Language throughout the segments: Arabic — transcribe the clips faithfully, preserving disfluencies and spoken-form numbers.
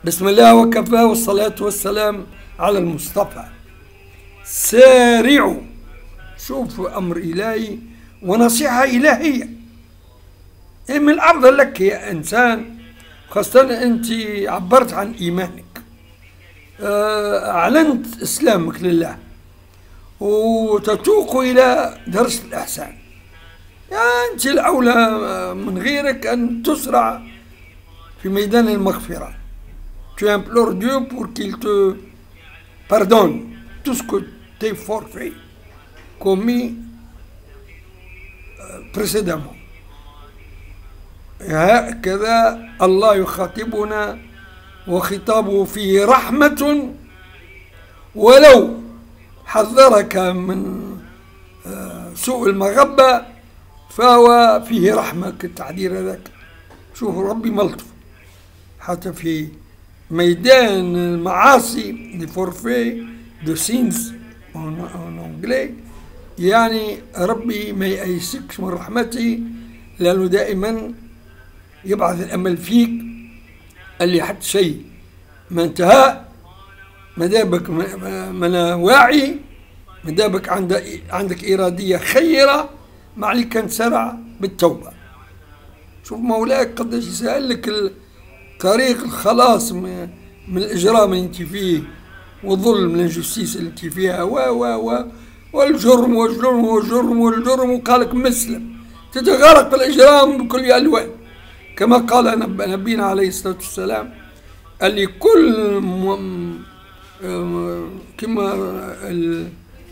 بسم الله وكفى والصلاة والسلام على المصطفى. سارعوا، شوفوا أمر إلهي ونصيحة إلهية. من الأفضل لك يا إنسان، خاصة أنت عبرت عن إيمانك، أعلنت إسلامك لله وتتوق إلى درس الإحسان. يعني أنت الأولى من غيرك أن تسرع في ميدان المغفرة. Tu implores Dieu pour qu'il te pardonne tout ce que tes forfaits commis précédemment. هكذا الله يخاطبنا، وخطابه فيه رحمة، ولو حذرك من سوء المغبة فهو فيه رحمة كالتحذير هذاك. شوفوا ربي ملطف حتى في ميدان المعاصي دي فورفي دو سينز اون انجلي، يعني ربي ما يأيسكش من رحمته، لأنه دائما يبعث الأمل فيك اللي حتى شيء ما انتهى، مدابك من واعي، مدابك عندك عندك إرادية خيرة، ما عليك أن تسرع بالتوبة. شوف مولاك قداش يسهل لك طريق الخلاص من, من الإجرام اللي انت فيه، والظلم الانجستيس اللي انت فيها، و و و والجرم والجرم والجرم والجرم، وقالك مسلم تتغرق في الإجرام بكل ألوان، كما قال نبينا عليه الصلاة والسلام اللي كل م... كما ال...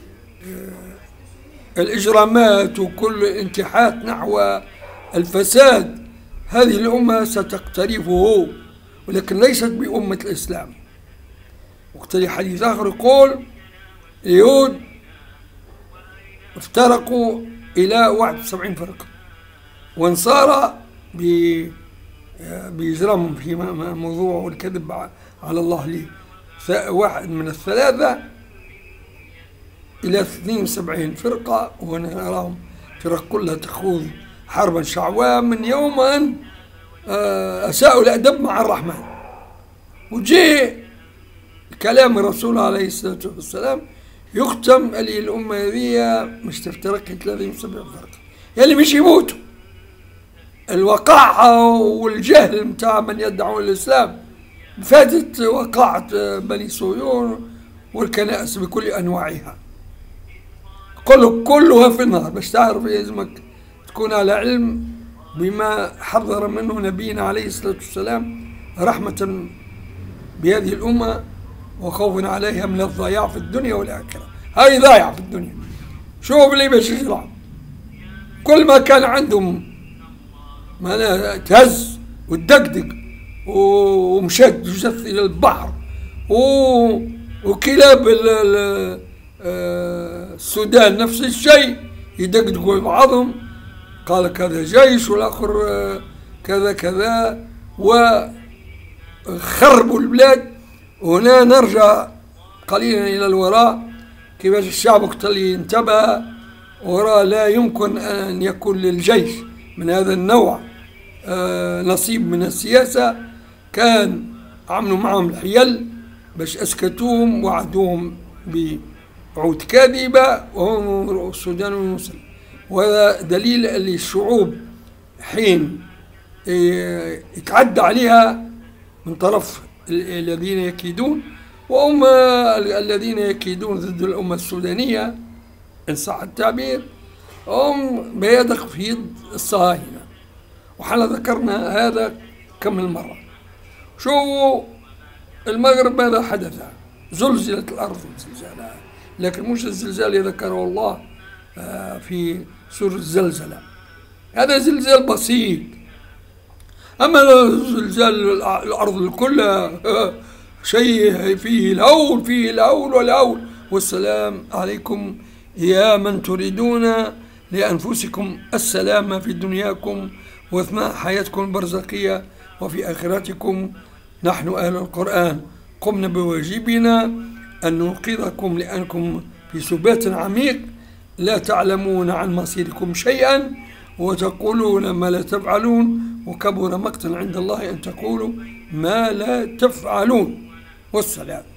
الإجرامات وكل الانتحات نحو الفساد هذه الأمة ستقترفه، ولكن ليست بأمة الإسلام. وقت حديث آخر يقول اليهود افترقوا إلى واحد وسبعين فرقة، وانصار بإجرامهم في موضوع الكذب على الله لي واحد من الثلاثة إلى اثنين وسبعين فرقة، ونراهم فرق كلها تخوض حربا شعواء من يوم أن أساءوا الأدب مع الرحمن. وجاء كلام الرسول عليه الصلاة والسلام يختم اللي الأمة هذه مش تفترق ثلاثين وسبعين فرقة، يعني مش يموتوا. الوقاحة والجهل متاع من يدعون الإسلام فاتت وقاعة بني صهيون والكنائس بكل أنواعها، قل كلها في النار. باش تعرف يلزمك تكون على علم بما حذر منه نبينا عليه الصلاة والسلام، رحمة بهذه الأمة وخوف عليها من الضياع في الدنيا والآخرة. هاي ضايعة في الدنيا، شوف لي باش يطلع كل ما كان عندهم ما تهز وتدقدق ومشد جثث إلى البحر، وكلاب السودان نفس الشيء يدقدقوا بعضهم، قال كذا جيش والآخر كذا كذا، وخربوا البلاد. وهنا نرجع قليلا إلى الوراء، كيفاش الشعب وقت اللي انتبه وراء لا يمكن أن يكون للجيش من هذا النوع نصيب من السياسة، كان عملوا معهم الحيل باش أسكتوهم، وعدوهم بعود كاذبة وهم السودان والمسلم. وهذا دليل اللي الشعوب حين يتعدى عليها من طرف الذين يكيدون، وهم الذين يكيدون ضد الأمة السودانية إن صح التعبير، هم بيدق في يد الصهاينة. وحنا ذكرنا هذا كم من مرة. شوفوا المغرب ماذا حدث؟ زلزلت الأرض زلزالها، لكن مش الزلزال اللي ذكره الله في سورة الزلزلة، هذا زلزال بسيط. أما زلزال الأرض كلها شيء فيه الهول فيه الهول والهول. والسلام عليكم يا من تريدون لأنفسكم السلام في دنياكم وأثناء حياتكم البرزخية وفي آخرتكم. نحن أهل القرآن قمنا بواجبنا أن ننقذكم، لأنكم في سبات عميق لا تعلمون عن مصيركم شيئا وتقولون ما لا تفعلون، وكبر مقتا عند الله أن تقولوا ما لا تفعلون. والسلام.